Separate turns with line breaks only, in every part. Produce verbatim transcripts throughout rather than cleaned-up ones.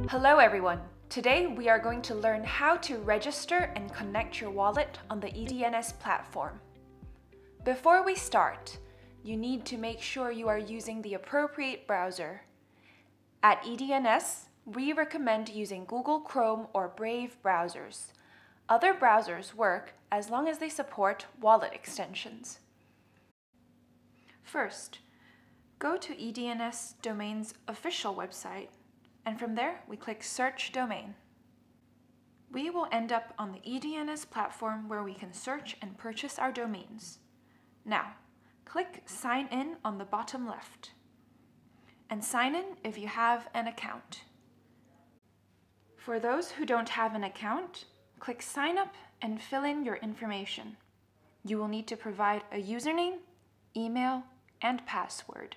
Hello everyone! Today we are going to learn how to register and connect your wallet on the E D N S platform. Before we start, you need to make sure you are using the appropriate browser. At E D N S, we recommend using Google Chrome or Brave browsers. Other browsers work as long as they support wallet extensions. First, go to E D N S Domain's official website, and from there we click Search Domain. We will end up on the E D N S platform where we can search and purchase our domains. Now, click Sign In on the bottom left, and sign in if you have an account. For those who don't have an account, click Sign Up and fill in your information. You will need to provide a username, email, and password.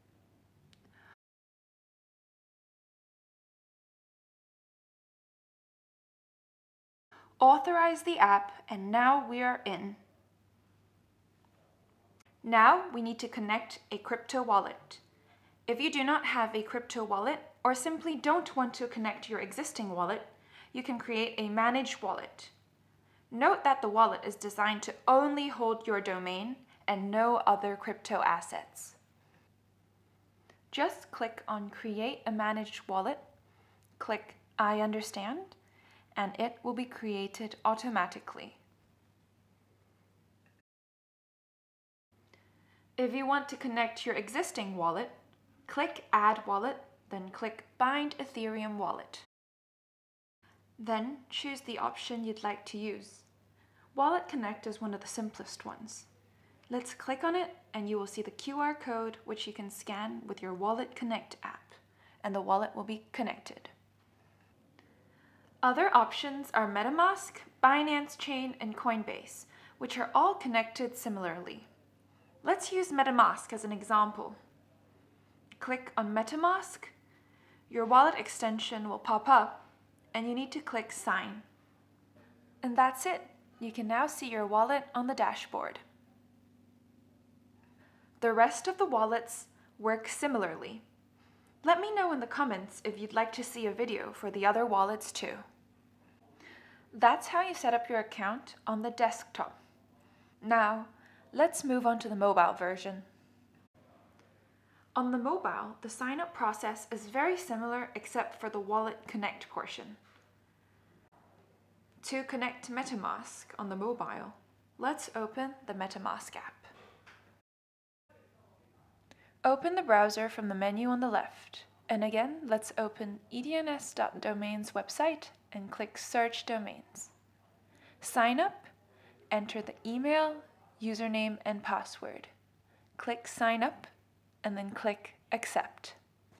Authorize the app, and now we are in. Now we need to connect a crypto wallet. If you do not have a crypto wallet or simply don't want to connect your existing wallet, you can create a managed wallet. Note that the wallet is designed to only hold your domain and no other crypto assets. Just click on Create a Managed Wallet, click I understand, and it will be created automatically. If you want to connect your existing wallet, click Add Wallet, then click Bind Ethereum Wallet. Then choose the option you'd like to use. Wallet Connect is one of the simplest ones. Let's click on it and you will see the Q R code which you can scan with your Wallet Connect app, and the wallet will be connected. Other options are MetaMask, Binance Chain, and Coinbase, which are all connected similarly. Let's use MetaMask as an example. Click on MetaMask, your wallet extension will pop up, and you need to click Sign. And that's it. You can now see your wallet on the dashboard. The rest of the wallets work similarly. Let me know in the comments if you'd like to see a video for the other wallets too. That's how you set up your account on the desktop. Now, let's move on to the mobile version. On the mobile, the sign-up process is very similar except for the Wallet Connect portion. To connect to MetaMask on the mobile, let's open the MetaMask app. Open the browser from the menu on the left, and again, let's open E D N S dot domain's website and click Search Domains. Sign up, enter the email, username, and password. Click Sign Up, and then click Accept.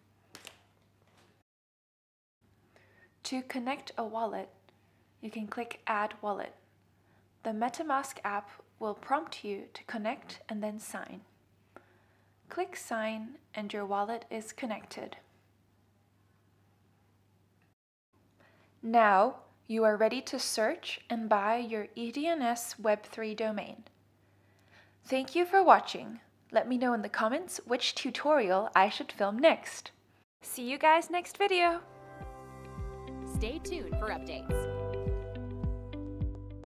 To connect a wallet, you can click Add Wallet. The MetaMask app will prompt you to connect and then sign. Click Sign, and your wallet is connected. Now, you are ready to search and buy your E D N S Web three domain. Thank you for watching. Let me know in the comments which tutorial I should film next. See you guys next video!
Stay tuned for updates.